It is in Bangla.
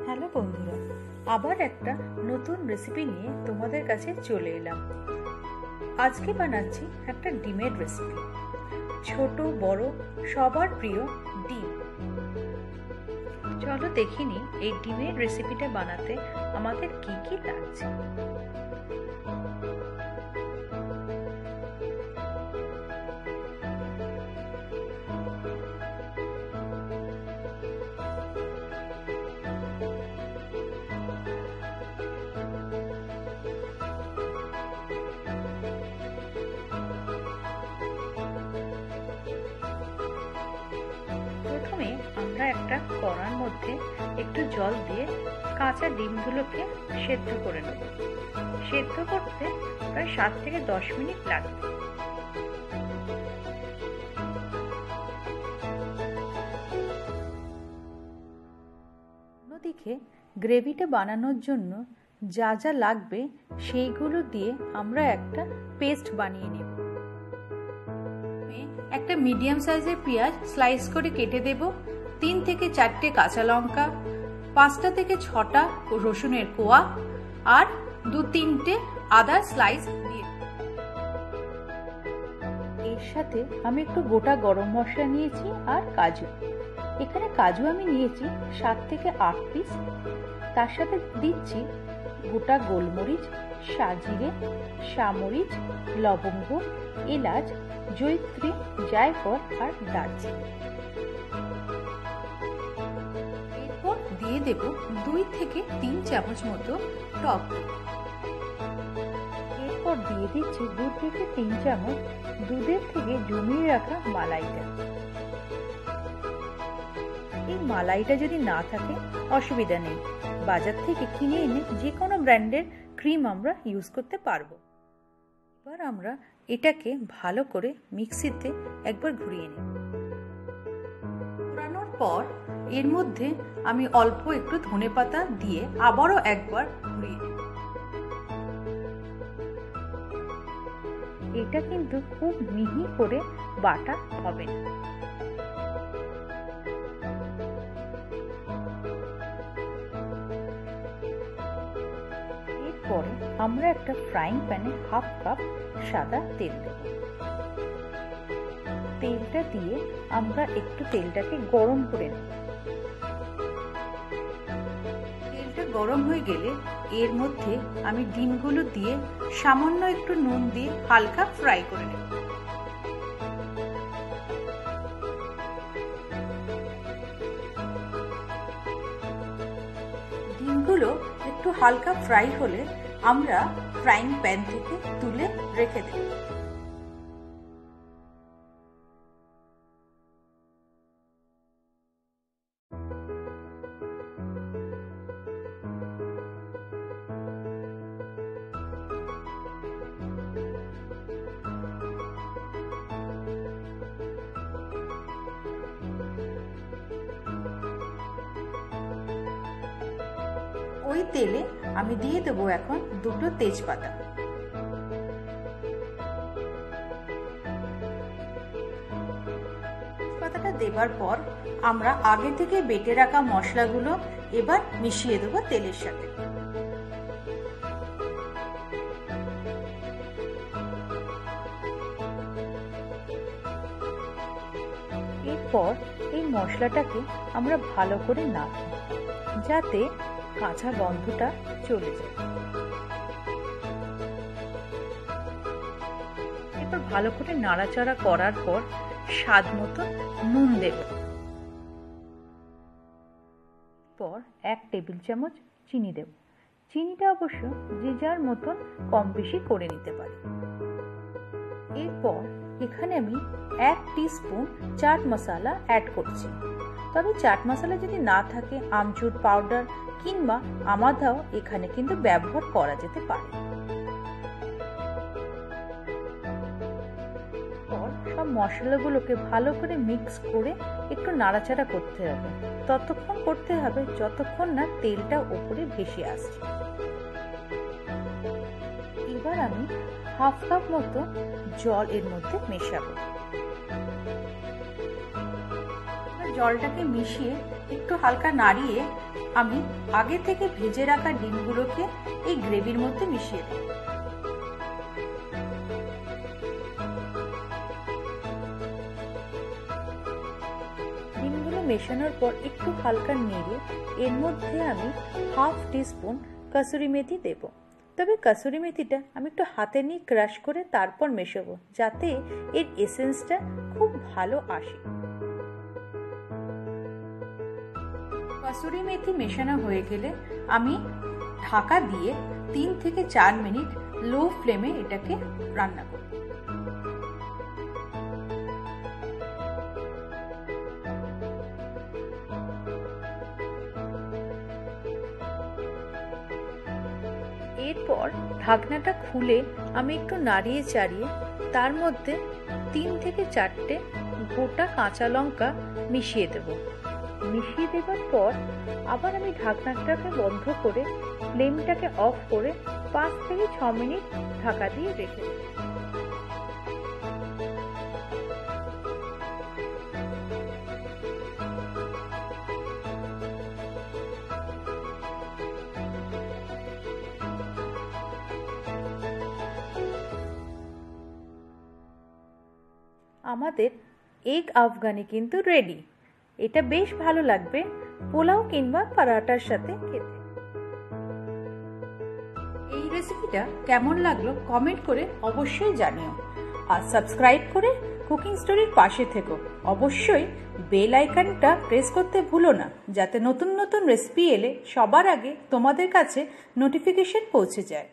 হ্যালো বন্ধুরা, আবার একটা নতুন রেসিপি নিয়ে তোমাদের কাছে চলে এলাম। আজকে বানাচ্ছি একটা ডিমের রেসিপি। ছোট বড় সবার প্রিয় ডিম। চলো দেখিনি এই ডিমের রেসিপিটা বানাতে আমাদের কি কি লাগছে। প্রথমে আমরা একটা কড়ার মধ্যে একটু জল দিয়ে কাঁচা ডিমগুলোকে সেদ্ধ করে নেব। সেদ্ধ করতে প্রায় 7 থেকে 10 মিনিট লাগবে। অন্যদিকে গ্রেভিটা বানানোর জন্য যা যা লাগবে সেইগুলো দিয়ে আমরা একটা পেস্ট বানিয়ে নেব। একটা মিডিয়াম সাইজের পেঁয়াজ স্লাইস করে কেটে দেব, 3 থেকে 4টে কাঁচা লঙ্কা, 5টা থেকে 6টা রসুনের কোয়া আর 2-3টে আদা স্লাইস দিয়ে। এর সাথে আমি একটু গোটা গরম মশলা নিয়েছি আর কাজু। এখানে কাজু আমি নিয়েছি 7 থেকে 8 পিস। তার সাথে দিচ্ছি গোটা গোলমরিচ, সাজিরে, সামরিচ, লবঙ্গ, এলাচ, জয়িত্রী, জায়ফল আর দারচিনি। এরপর দিয়ে দেব 2 থেকে 3 চামচ মতো টক। এরপর দিয়ে দিচ্ছি 2 থেকে 3 চামচ দুধের থেকে জমিয়ে রাখা মালাইটা। এই মালাইটা যদি না থাকে অসুবিধা নেই, বাজার থেকে কিনে এনে যে কোনো ব্র্যান্ডের ক্রিম আমরা ইউজ করতে পারবো। এবার আমরা এটাকে ভালো করে মিক্সিতে একবার ঘুরিয়ে নেব। ঘোরানোর পর এর মধ্যে আমি অল্প একটু ধনেপাতা দিয়ে আবারও একবার ঘুরিয়ে নেব। এটা কিন্তু খুব মিহি করে বাটা হবে না। এরপরে আমরা একটা ফ্রাইং প্যানে 1/2 কাপ সাদা তেল দেব। তেলটা দিয়ে আমরা একটু তেলটাকে গরম করে নেব। তেলটা গরম হয়ে গেলে এর মধ্যে আমি ডিমগুলো দিয়ে সামান্য একটু নুন দিয়ে হালকা ফ্রাই করে নেব। ডিমগুলো একটু হালকা ফ্রাই হলে আমরা ফ্রাইং প্যান থেকে তুলে রেখে দেব। ওই তেলে আমি দিয়ে দেবো এখন 2টো তেজপাতা। তেজপাতাটা দেবার পর আমরা আগে থেকে বেটে রাখা মশলাগুলো এবার মিশিয়ে দেবো তেলের সাথে। এরপর এই মশলাটাকে আমরা ভালো করে নাড়ব যাতে কাঁচা গন্ধটা চলে যায়। এরপর ভালো করে নাড়াচাড়া করার পর স্বাদ মতো নুন দেব। পর 1 টেবিল চামচ চিনি দেব। চিনিটা অবশ্য যে যার মতন কম বেশি করে নিতে পারি। এরপর এখানে আমি 1 টিস্পুন চাট মশলা অ্যাড করছি। তবে চাট মশলা যদি না থাকে আমচুর পাউডার কিংবা আমাদাও এখানে কিন্তু ব্যবহার করা যেতে পারে। সব মশলাগুলোকে ভালো করে মিক্স করে একটু নাড়াচাড়া করতে হবে। ততক্ষণ করতে হবে যতক্ষণ না তেলটা উপরে ভেসে আসছে। এবার আমি 1/2 কাপ মতো জল এর মধ্যে মেশাবো। জলটাকে মিশিয়ে একটু হালকা নাড়িয়ে আমি আগে থেকে ভেজে রাখা ডিমগুলোকে এই গ্রেভির মধ্যে মিশিয়ে দেব। ডিমগুলো মেশানোর পর একটু হালকা নেড়ে এর মধ্যে আমি 1/2 টিস্পুন কসুরি মেথি দেব। তবে কসুরি মেথিটা আমি একটু হাতে নিয়ে ক্রাশ করে তারপর মেশাবো, যাতে এর এসেন্সটা খুব ভালো আসে। কসুরি মেথি মেশানো হয়ে গেলে আমি ঢাকা দিয়ে 3 থেকে 4 মিনিট লো ফ্লেমে এটাকে রান্না করব। এরপর ঢাকনাটা খুলে আমি একটু নাড়িয়ে চাড়িয়ে তার মধ্যে 3 থেকে 4টে গোটা কাঁচা লঙ্কা মিশিয়ে দেব। মিশিয়ে দেওয়ার পর আবার আমি ঢাকনাটাকে বন্ধ করে ফ্লেমটাকে অফ করে 5 থেকে 6 মিনিট ঢাকা দিয়ে রেখে দেব। আমাদের এগ আফগানি কিন্তু রেডি। এটা বেশ ভালো লাগবে পোলাও কিংবা পরাটার সাথে খেতে। এই রেসিপিটা কেমন লাগলো কমেন্ট করে অবশ্যই জানিও, আর সাবস্ক্রাইব করে কুকিং স্টোরির পাশে থেকো। অবশ্যই বেল আইকনটা প্রেস করতে ভুলো না, যাতে নতুন নতুন রেসিপি এলে সবার আগে তোমাদের কাছে নোটিফিকেশন পৌঁছে যায়।